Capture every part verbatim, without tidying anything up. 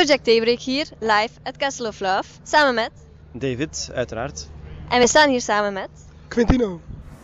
Jack Daybreak hier, live at Castle of Love, samen met... David, uiteraard. En we staan hier samen met... Quintino.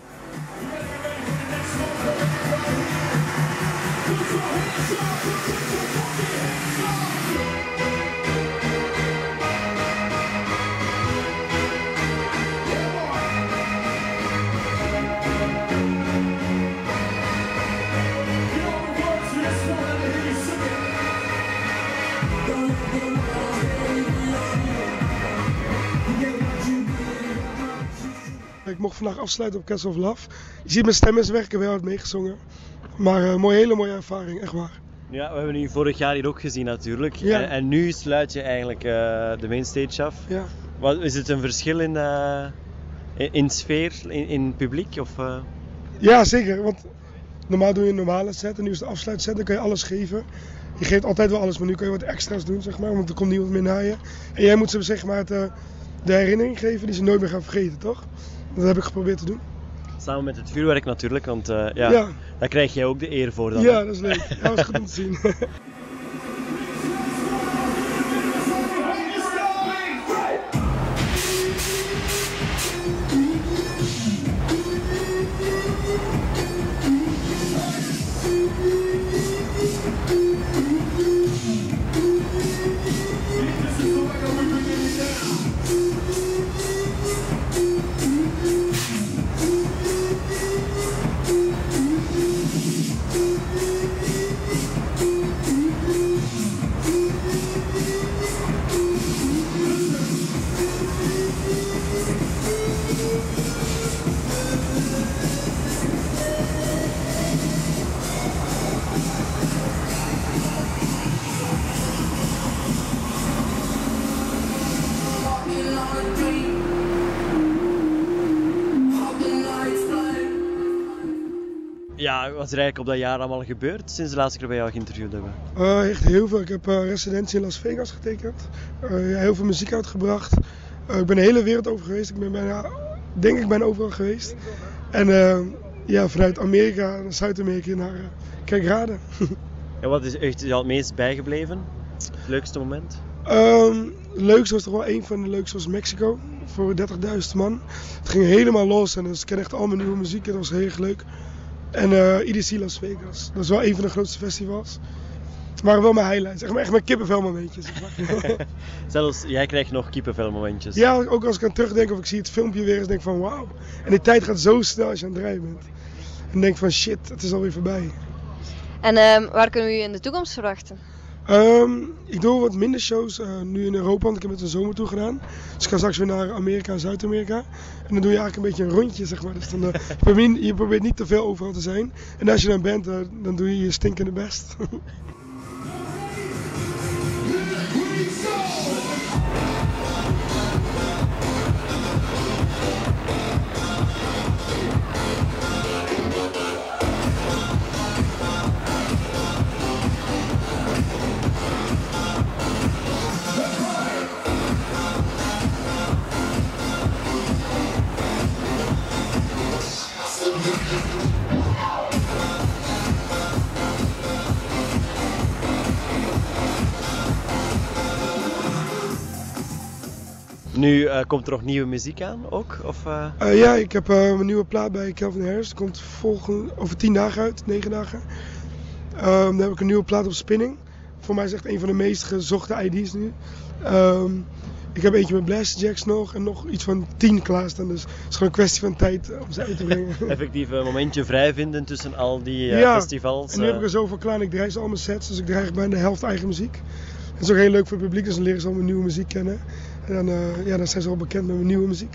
Ik mocht vandaag afsluiten op Castle of Love. Je ziet mijn stem is weg, ik heb heel hard meegezongen. Maar een uh, mooie, hele mooie ervaring, echt waar. Ja, we hebben u vorig jaar hier ook gezien natuurlijk. Ja. En, en nu sluit je eigenlijk uh, de mainstage af. Ja. Wat, is het een verschil in, uh, in, in sfeer, in, in publiek? Of, uh... Ja, zeker. Want normaal doe je een normale set en nu is de afsluitset, dan kan je alles geven. Je geeft altijd wel alles, maar nu kan je wat extra's doen, zeg maar, want er komt niemand meer naar je. En jij moet ze zeg maar de, de herinnering geven die ze nooit meer gaan vergeten, toch? Dat heb ik geprobeerd te doen. Samen met het vuurwerk natuurlijk, want uh, ja, ja, daar krijg jij ook de eer voor dan. Ja, dat is leuk. Dat was goed om te zien. Ja, wat is er eigenlijk op dat jaar allemaal gebeurd sinds de laatste keer bij jou geïnterviewd hebben? Uh, echt heel veel. Ik heb uh, residentie in Las Vegas getekend. Uh, ja, heel veel muziek uitgebracht. Uh, ik ben de hele wereld over geweest. Ik ben bijna, denk ik, bijna overal geweest. En uh, ja, vanuit Amerika naar Zuid-Amerika naar uh, Kerkrade. En wat is echt jou het meest bijgebleven? Het leukste moment? Um, het leukste was toch wel een van de leukste was Mexico. Voor dertigduizend man. Het ging helemaal los en dus ik ken echt al mijn nieuwe muziek. Dat was heel erg leuk. En uh, I D C Las Vegas. Dat is wel een van de grootste festivals. Het waren wel mijn highlights. Echt, echt mijn kippenvelmomentjes. Zelfs jij krijgt nog kippenvelmomentjes. Ja, ook als ik aan terugdenk of ik zie het filmpje weer eens denk van wauw. En die tijd gaat zo snel als je aan het rijden bent. En denk van shit, het is alweer voorbij. En uh, waar kunnen we u in de toekomst verwachten? Um, ik doe wat minder shows uh, nu in Europa, want ik heb het een zomer toe gedaan. Dus ik ga straks weer naar Amerika en Zuid-Amerika. En dan doe je eigenlijk een beetje een rondje, zeg maar. Dus dan, uh, je, probeert, je probeert niet te veel overal te zijn. En als je dan bent, uh, dan doe je je stinkende best. Nu uh, komt er nog nieuwe muziek aan ook? Of, uh... Uh, ja, ik heb uh, mijn nieuwe plaat bij Calvin Harris. Die komt volgende, over tien dagen uit, negen dagen. Um, dan heb ik een nieuwe plaat op Spinning. Voor mij is echt een van de meest gezochte I D's nu. Um, ik heb eentje met Blasterjacks nog en nog iets van tien klaarstaan. Dus het is gewoon een kwestie van tijd om ze uit te brengen. Effectief een momentje vrij vinden tussen al die uh, ja, festivals. En nu heb ik er zoveel klaar en ik draai ze al mijn sets. Dus ik draai bijna de helft eigen muziek. Het is ook heel leuk voor het publiek, dus dan leren ze al mijn nieuwe muziek kennen. En dan, uh, ja, dan zijn ze al bekend met mijn nieuwe muziek.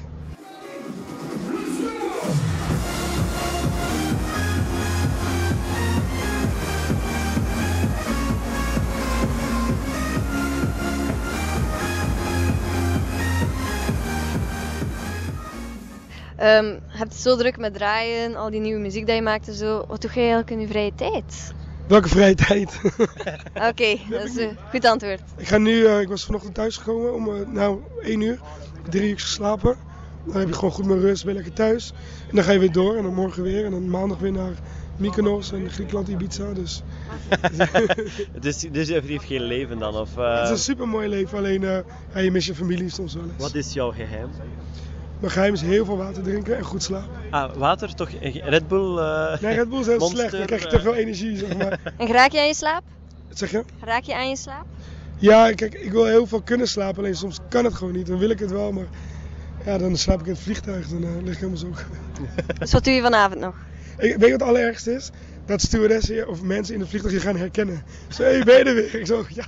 Um, je hebt het zo druk met draaien, al die nieuwe muziek die je maakt en zo. Wat doe jij eigenlijk in je vrije tijd? Welke vrije tijd? Oké, okay, dat is een goed antwoord. Ik ga nu, uh, ik was vanochtend thuis gekomen om uh, nou één uur. Ik heb drie uur geslapen. Dan heb je gewoon goed mijn rust, ben je lekker thuis. En dan ga je weer door en dan morgen weer en dan maandag weer naar Mykonos en Griekenland, Ibiza. Dus Dus, dus je heeft geen leven dan? Of, uh... het is een super mooi leven, alleen uh, ja, je mist je familie soms wel eens. Wat is jouw geheim? Mijn geheim is heel veel water drinken en goed slapen. Ah, water toch? Red Bull? Uh... Nee, Red Bull is heel Monster, slecht, dan krijg je te veel energie, zeg maar. En raak je aan je slaap? Wat zeg je? Raak je aan je slaap? Ja, kijk, ik wil heel veel kunnen slapen, alleen soms kan het gewoon niet. Dan wil ik het wel, maar ja, dan slaap ik in het vliegtuig, dan uh, lig ik helemaal zo. Dus wat doe je vanavond nog? Ik, weet je wat het allerergste is? Dat stewardessen of mensen in het vliegtuig je gaan herkennen. Zo, hé, ben je er weer? Ik zo, ja.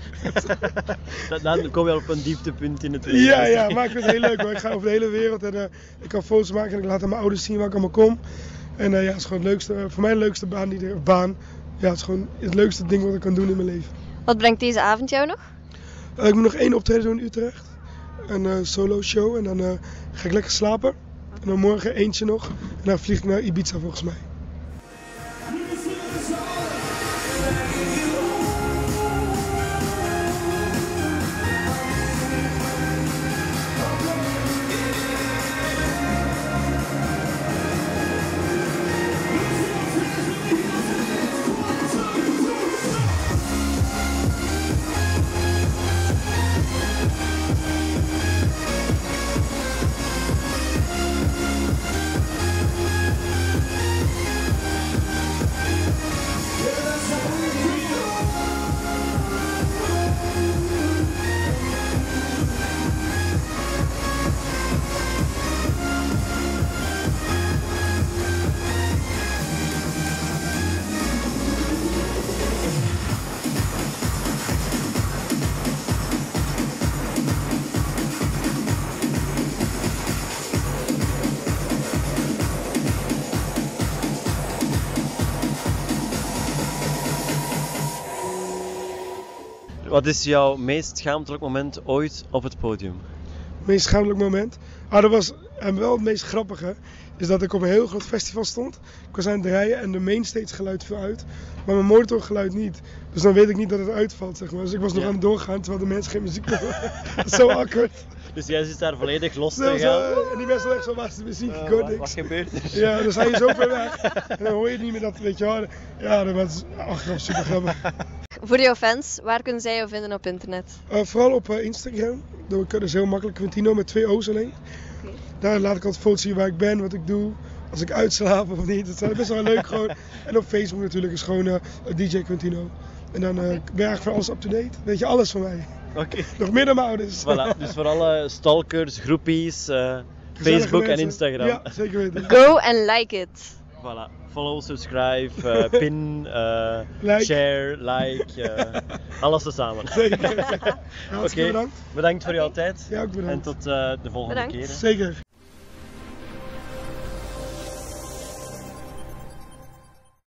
Dan kom je op een dieptepunt in het leven. Ja, ja, maar ik vind het heel leuk hoor. Ik ga over de hele wereld en uh, ik kan foto's maken en ik laat aan mijn ouders zien waar ik allemaal kom. En uh, ja, het is gewoon het leukste, uh, voor mij de leukste baan, die er, baan. Ja, het is gewoon het leukste ding wat ik kan doen in mijn leven. Wat brengt deze avond jou nog? Uh, ik moet nog één optreden doen in Utrecht. Een uh, solo show en dan uh, ga ik lekker slapen. En dan morgen eentje nog. En dan vlieg ik naar Ibiza volgens mij. Wat is jouw meest schaamtelijk moment ooit op het podium? Het meest schaamtelijk moment? Ah, dat was en wel het meest grappige. Is dat ik op een heel groot festival stond. Ik was aan het draaien en de mainstage geluid viel uit. Maar mijn monitorgeluid niet. Dus dan weet ik niet dat het uitvalt, zeg maar. Dus ik was nog Ja. aan het doorgaan terwijl de mensen geen muziek konden. Dat is zo awkward. Dus jij zit daar volledig los Zo, te zo, gaan. en die mensen echt zo, waar is de muziek? Uh, Ik hoor wat, niks. wat gebeurt er? Ja, dan sta je zo ver weg. En dan hoor je niet meer dat, weet je wel. Ja, dat was achteraf super grappig. Voor jouw fans, waar kunnen zij jou vinden op internet? Uh, vooral op uh, Instagram. Dat is heel makkelijk. Quintino met twee O's alleen. Okay. Daar laat ik altijd foto's zien waar ik ben, wat ik doe. Als ik uitslaap of niet. Dat is best wel leuk gewoon. En op Facebook natuurlijk is gewoon uh, D J Quintino. En dan uh, ben je eigenlijk voor alles up to date. Weet je alles van mij. Okay. Nog meer dan mijn ouders. Voilà, dus voor alle stalkers, groepies, uh, Facebook en mensen. Instagram. Ja, zeker weten. Go and like it. Voilà. Follow, subscribe, uh, pin, uh, Like. share, like, uh, alles tezamen. Zeker. Ja, hartstikke Oké, bedankt. bedankt voor jouw tijd Ja, ook bedankt. en tot uh, de volgende Bedankt. keer. Zeker.